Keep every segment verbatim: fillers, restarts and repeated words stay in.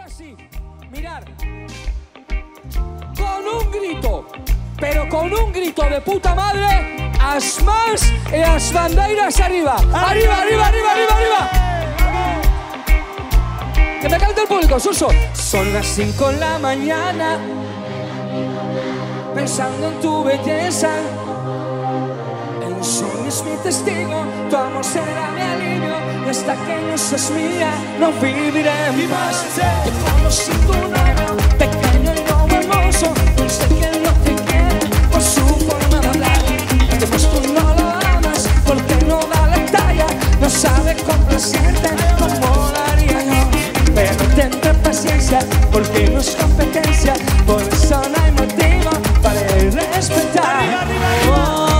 así, mirar, con un grito, pero con un grito de puta madre, as mans e as bandeiras arriba, arriba, arriba, arriba, arriba, arriba. Que me cante el público, Suso. Son las cinco de la mañana, pensando en tu belleza. El sol es mi testigo, tu amor será mi alivio. Y hasta que no seas mía, no viviré más. Te conocí tu novio, pequeño y no hermoso. No sé quién no te quiere por su forma de hablar. Después tú no lo amas porque no da la talla. No sabe complacerte como lo haría yo. Pero tendré paciencia porque no es competencia. Por eso no hay motivo para respetar. Arriba, arriba, arriba. Oh.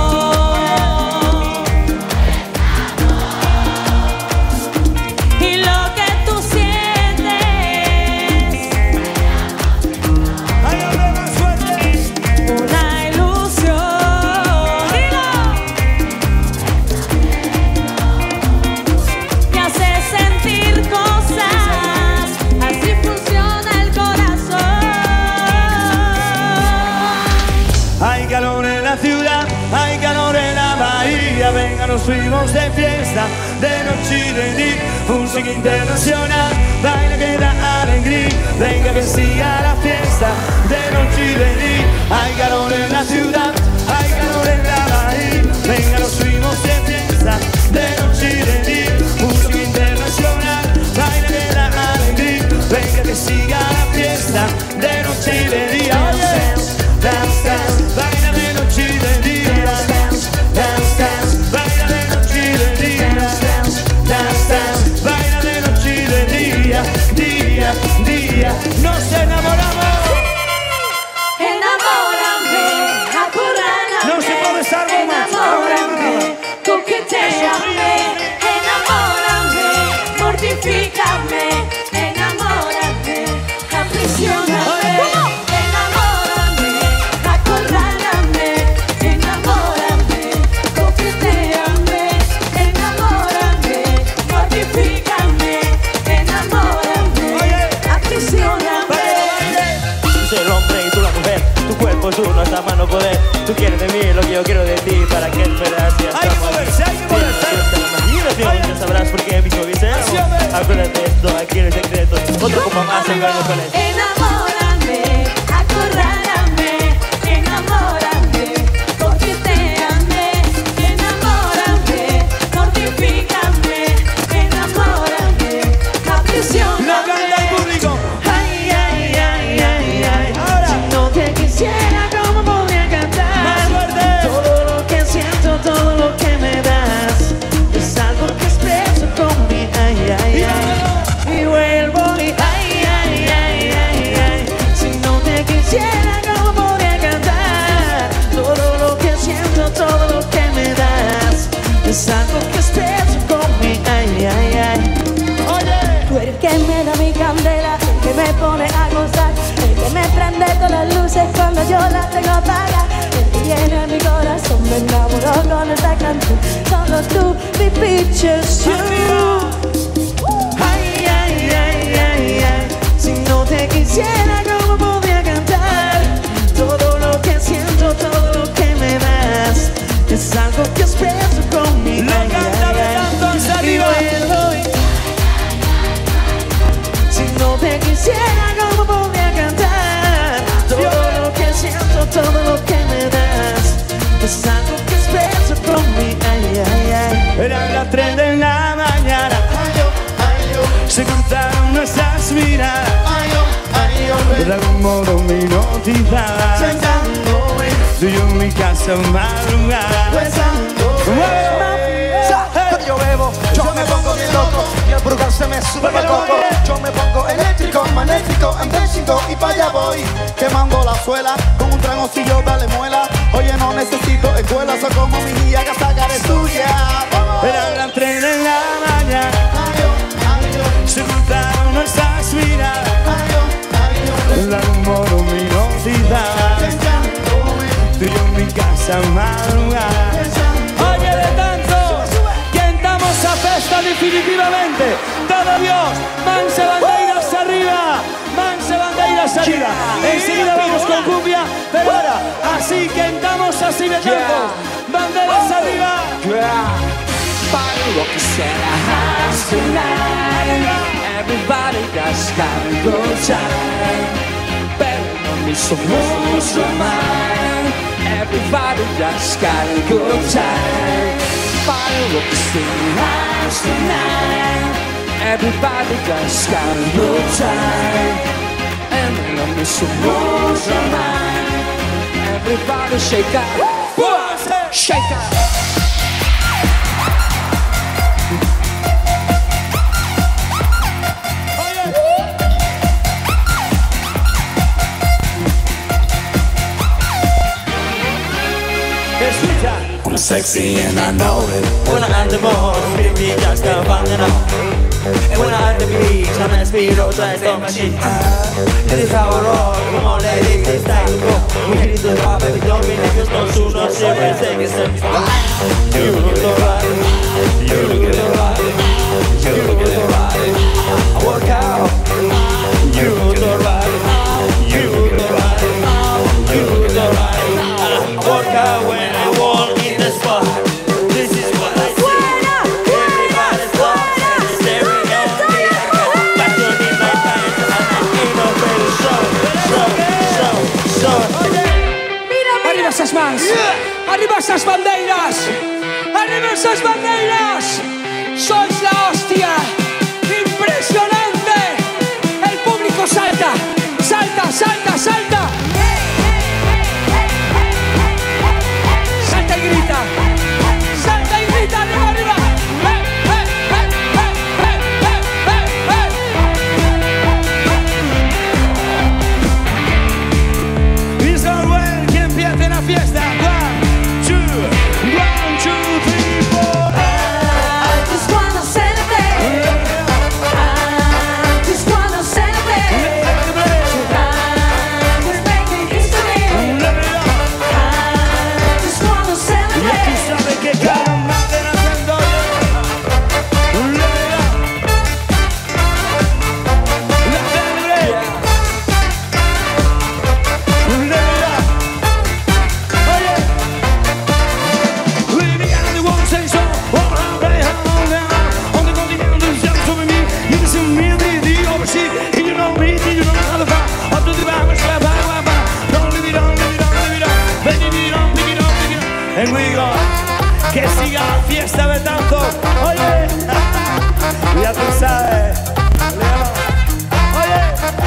Venga, nos fuimos de fiesta, de noche y de día, música internacional, baila que da alegría. Venga que siga la fiesta, de noche y de día. Hay calor en la ciudad, hay calor en la bahía. Venga, nos fuimos de fiesta, de noche y de día, música internacional, baila que da alegría. Venga que siga la fiesta, de noche y de día. Dance, dance, dance, baila de noche y de día. Dance, dance, dance. Baila de noche y de día, dance, dance, dance. Baila de noche y de día, día, día. Nos enamoramos. Enamórame, acorrálame. No se puede estar más. Enamórame, coqueteame. Enamórame, mortifícame. Enamórame, aprisioname. Uno hasta más no poder. Tú quieres de mí lo que yo quiero de ti. ¿Para qué esperas? Si hay que moverse, hay que moverse. Si la imaginación ya sabrás por qué mismo viseo. Acuérdate esto, aquí en el secreto. Otro copa más en vernos con esto. Enamórame, acorrálame. Enamórame, coqueteame. Enamórame, mortifícame. Enamórame, aprisioname. ¡La canta el público! Ay, ay, ay, ay, ay. Ahora, si no te quisiera, todo lo que me das es algo que expreso con mi ay, ay, ay. Y vuelvo y ay, ay, ay, ay, ay. Si no te quisiera, ¿cómo podría cantar? Todo lo que siento, todo lo que me das es algo que expreso con mi ay, ay, ay. Oye, tú eres el que me da mi candela, el que me pone a gozar, el que me prende todas las luces cuando yo las tengo apagadas. Llena mi corazón, me enamoró con esta canción. Solo tú, mi pictures, you. Ay, ay, ay, ay, ay. Si no te quisiera, ¿cómo podría cantar? Todo lo que siento, todo lo que me das es algo que expreso con mi lo ay, canta ay, ay, ay. arriba. Si no te quisiera, ¿cómo podría cantar? Todo lo que siento, todo lo que me das es algo que expreso con mi ay, ay, ay. Eran las tres de la mañana. Ay, oh, ay, oh. Se contaron nuestras miradas. Ay, oh, ay, oh. De algún modo me hipnotizaba. Sentándome. Tú y yo en mi casa madrugada. Cuando yo bebo, yo me pongo bien loco y el brugal se me sube el coco. Yo me pongo eléctrico, magnético, andésico y pa' allá voy. Quemando la suela con un tragocillo, dale muela. Oye, no necesito escuela, soy como mi guía que sacaré suya. Eran las tres de la mañana. Se juntaron nuestras miradas. De algún modo me hipnotizaba. Tú y yo en mi casa madrugada. Oye, de tanto que entramos a festa definitivamente. Todo Dios, manse bandeiras arriba. palmas arriba. Enseguida vamos con cumbia, pero ahora así cantamos así de tanto. Banderas arriba. Everybody just having a good time. Pero no me somos román. Everybody just got a good time. Fireworks in the house tonight. Everybody just got a good time. And no me somos román. Everybody shake up, shake up. I'm sexy and I know it. When I'm at the mall, baby, just can't find it out. And when I'm at the beach, I'm at speed, oh, try to stop my shit. This is how I roll. Come on, ladies, it's time to go. We hit the bar, baby, don't be niggas, no shoes, no shit, we're taking steps. You look alright. You look alright. You look alright. I work out. You look alright. You look alright. You look alright. I work out when I walk in the spot. This is what I see. Everybody's lost and they're staring at me. I got passion in my pants and I ain't no better show. Show, show, show. Arriba esas mans. Arriba esas bandeiras. Arriba esas bandeiras. Sois la hostia. Impresionante. El público salta. Salta, salta, salta. Salta y grita. Salta y grita. Arriba, arriba. ¡Eh, eh, eh, eh, eh, eh, eh, eh! It's all well, que empiece la fiesta. One, two, one, two, three, four. I just wanna celebrate. I just wanna celebrate. I'm just making history. I just wanna Y aquí celebrate. sabe que cada madre naciendo yo. Lea. La celebré. Lea. Oye. We began the one say so. All around, play home, on the continent, the sounds of me. You can see me, the, the overseas. If you know me, then you know how to fight. Up to the bar, which way, bye, bye, bye. Don't leave it on, leave it on, leave it on. Baby, leave it on, pick it up, pick it up. And we go. Que siga la fiesta de tanto. Oye. Ya tú sabes. Oye.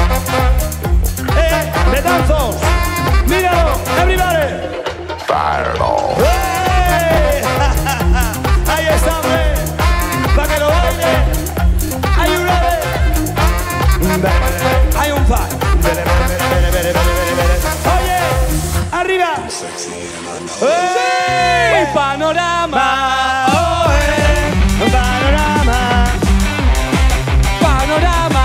Eh, de tantos. Míralo, everybody. Fireball. Hey. Ahí está, hombre. Pa' que lo baile. Are you ready? Hay un par. Oye, arriba. ¡Hey! Panorama. Oh, eh. Panorama. Panorama.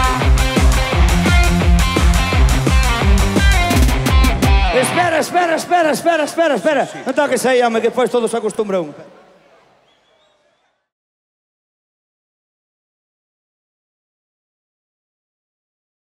Espera, espera, espera, espera, espera, espera. No toques ahí, hombre, que después todos se acostumbran.